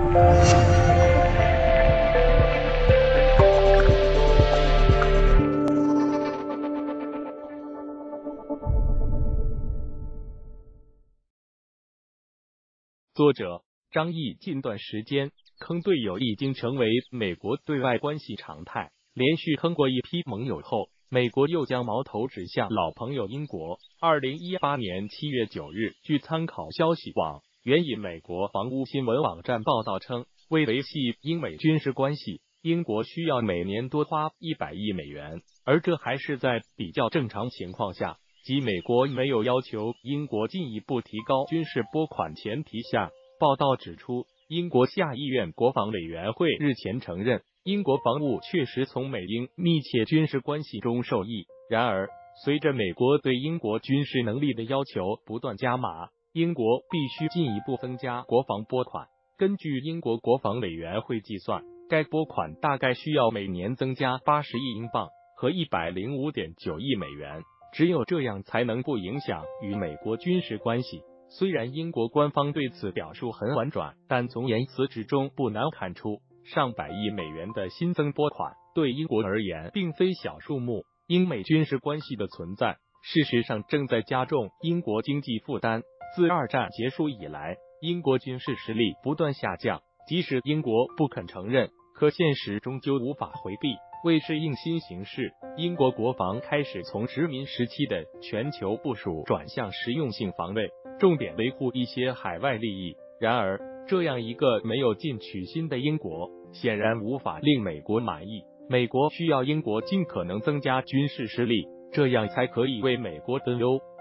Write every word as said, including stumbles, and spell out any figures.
作者张毅。近段时间，坑队友已经成为美国对外关系常态。连续坑过一批盟友后，美国又将矛头指向老朋友英国。二零一八年七月九日，据参考消息网援引美国防务新闻网站报道称，为维系英美军事关系，英国需要每年多花一百亿美元，而这还是在比较正常情况下，即美国没有要求英国进一步提高军事拨款前提下。报道指出，英国下议院国防委员会日前承认，英国防务确实从美英密切军事关系中受益。然而，随着美国对英国军事能力的要求不断加码，英国必须进一步增加国防拨款。根据英国国防委员会计算，该拨款大概需要每年增加八十亿英镑和 一百零五点九亿美元，只有这样才能不影响与美国军事关系。虽然英国官方对此表述很婉转，但从言辞之中不难看出，上百亿美元的新增拨款对英国而言并非小数目。英美军事关系的存在，事实上正在加重英国经济负担。自二战结束以来，英国军事实力不断下降，即使英国不肯承认，可现实终究无法回避。为适应新形势，英国国防开始从殖民时期的全球部署转向实用性防卫，重点维护一些海外利益。然而，这样一个没有进取心的英国，显然无法令美国满意。美国需要英国尽可能增加军事实力，这样才可以为美国分忧。